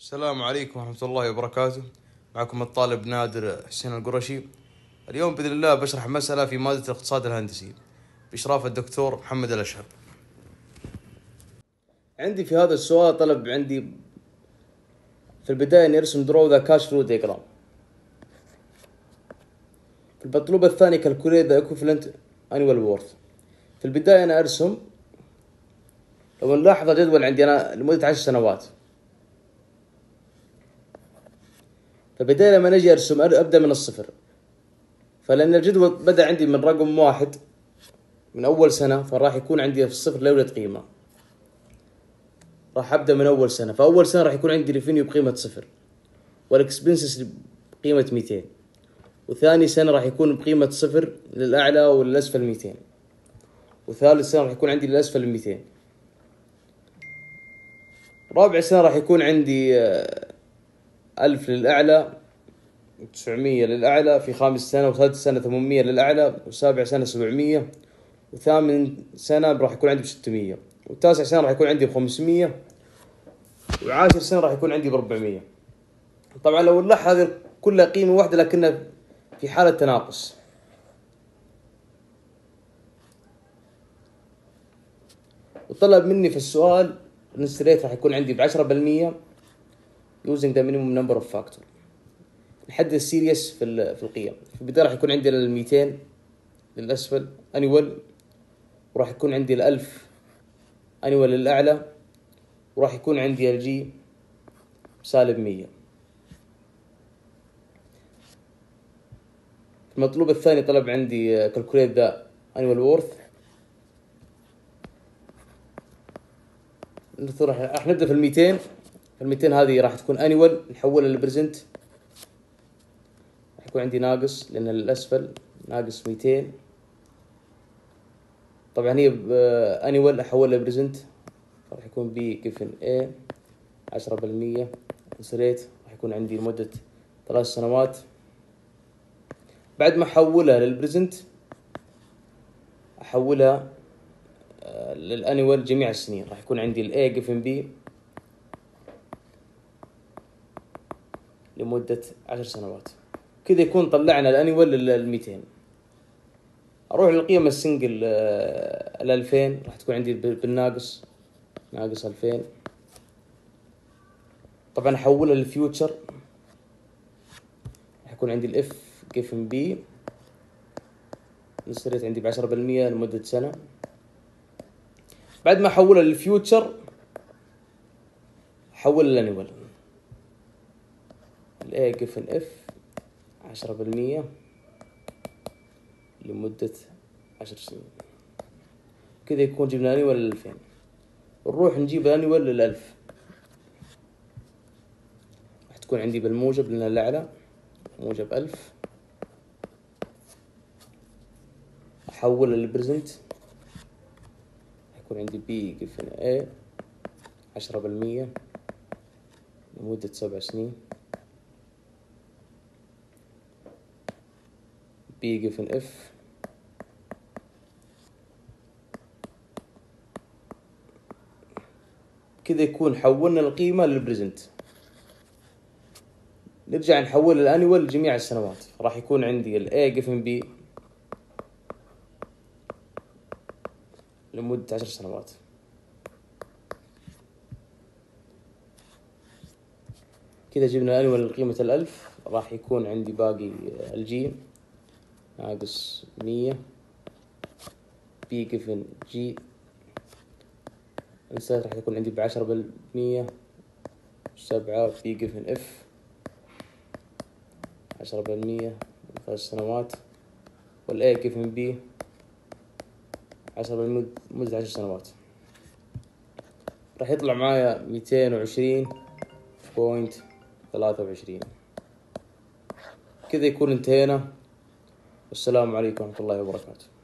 السلام عليكم ورحمة الله وبركاته. معكم الطالب نادر حسين القرشي. اليوم بإذن الله بشرح مسألة في مادة الاقتصاد الهندسي بإشراف الدكتور محمد الأشهب. عندي في هذا السؤال طلب عندي في البداية أن يرسم draw the cash flow diagram. في المطلوب الثاني calculate the equivalent annual worth. في البداية أنا أرسم، لو نلاحظ الجدول عندي أنا لمدة 10 سنوات. فالبداية لما نجي أرسم أبدأ من الصفر، فلأن الجدول بدأ عندي من رقم 1 من أول سنة، فراح يكون عندي في الصفر لا يوجد قيمة. راح أبدأ من أول سنة، فأول سنة راح يكون عندي ريفينيو بقيمة 0 والإكسبنسز بقيمة 200، وثاني سنة راح يكون بقيمة 0 للأعلى وللأسفل 200، وثالث سنة راح يكون عندي للأسفل 200. رابع سنة راح يكون عندي 1000 للأعلى و900 للأعلى في خامس سنة، وثالث سنة 800 للأعلى، وسابع سنة 700، وثامن سنة راح يكون عندي 600، والتاسع سنة راح يكون عندي 500، وعاشر سنة راح يكون عندي 400. طبعا لو نلاحظ هذه كلها قيمة واحدة لكنها في حالة تناقص. وطلب مني في السؤال الانترست ريت راح يكون عندي ب10% using the minimum number of factor. نحدد السيريس في القيم. في البداية راح يكون عندي 200 للأسفل annual، وراح يكون عندي 1000 annual للأعلى، وراح يكون عندي الجي -100. المطلوب الثاني طلب عندي calculate the annual worth. راح نبدأ في 200. في 200 هذه راح تكون annual، نحولها للبريزنت، راح يكون عندي ناقص لأن الأسفل ناقص 200. طبعا هي annual أحولها للبريزنت، راح يكون B given A 10%. انسريت راح يكون عندي لمدة 3 سنوات. بعد ما أحولها للبريزنت أحولها للأنيوال جميع السنين، راح يكون عندي ال A given B لمدة 10 سنوات. كذا يكون طلعنا الأنيوال لل200. أروح للقيمة السنجل 2000، راح تكون عندي بالناقص ناقص 2000. طبعا أحولها للفيوتشر، راح يكون عندي الإف given B نسريت عندي ب10% لمدة سنة. بعد ما أحولها للفيوتشر أحولها للأنيوال، ال A given F 10% لمدة 10 سنين. كذا يكون جبنا الأنيوال لل2000. نروح نجيب الأنيوال لل1000، راح تكون عندي بالموجب لأن الأعلى موجب 1000. أحولها للبريزنت، يكون عندي B given A 10% لمدة 7 سنين. B given F كذا يكون حولنا القيمة للبريزنت. نرجع نحول الأنيوال لجميع السنوات، راح يكون عندي ال A given B لمدة 10 سنوات. كذا جبنا الأنيوال لقيمة 1000، راح يكون عندي باقي الجي ناقص 100 B given G انسات راح يكون عندي ب10%. 7 B given F 10% 3 سنوات، وال A given B 10% مدة 10 سنوات. راح يطلع معايا 220.23. كذا يكون انتهينا. والسلام عليكم ورحمة الله وبركاته.